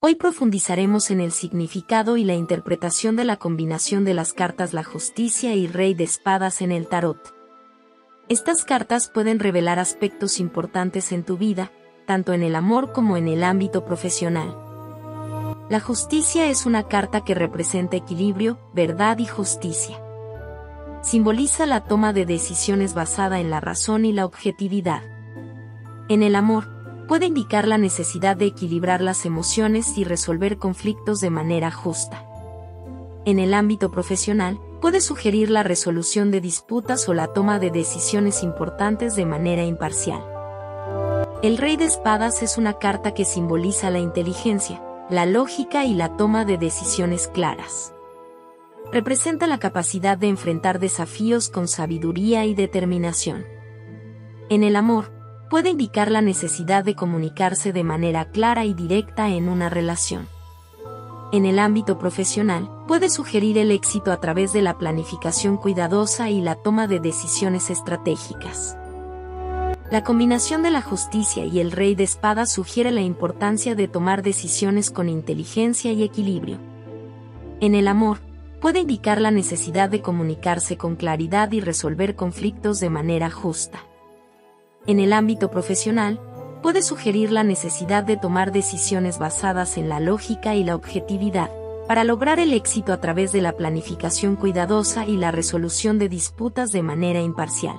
Hoy profundizaremos en el significado y la interpretación de la combinación de las cartas la Justicia y Rey de Espadas en el tarot. Estas cartas pueden revelar aspectos importantes en tu vida, tanto en el amor como en el ámbito profesional. La Justicia es una carta que representa equilibrio, verdad y justicia. Simboliza la toma de decisiones basada en la razón y la objetividad. En el amor, puede indicar la necesidad de equilibrar las emociones y resolver conflictos de manera justa. En el ámbito profesional, puede sugerir la resolución de disputas o la toma de decisiones importantes de manera imparcial. El Rey de Espadas es una carta que simboliza la inteligencia, la lógica y la toma de decisiones claras. Representa la capacidad de enfrentar desafíos con sabiduría y determinación. En el amor, puede indicar la necesidad de comunicarse de manera clara y directa en una relación. En el ámbito profesional, puede sugerir el éxito a través de la planificación cuidadosa y la toma de decisiones estratégicas. La combinación de la Justicia y el Rey de Espadas sugiere la importancia de tomar decisiones con inteligencia y equilibrio. En el amor, puede indicar la necesidad de comunicarse con claridad y resolver conflictos de manera justa. En el ámbito profesional, puede sugerir la necesidad de tomar decisiones basadas en la lógica y la objetividad, para lograr el éxito a través de la planificación cuidadosa y la resolución de disputas de manera imparcial.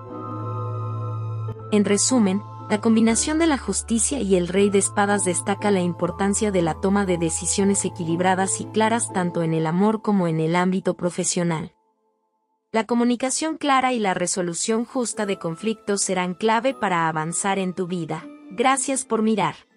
En resumen, la combinación de la Justicia y el Rey de Espadas destaca la importancia de la toma de decisiones equilibradas y claras tanto en el amor como en el ámbito profesional. La comunicación clara y la resolución justa de conflictos serán clave para avanzar en tu vida. Gracias por mirar.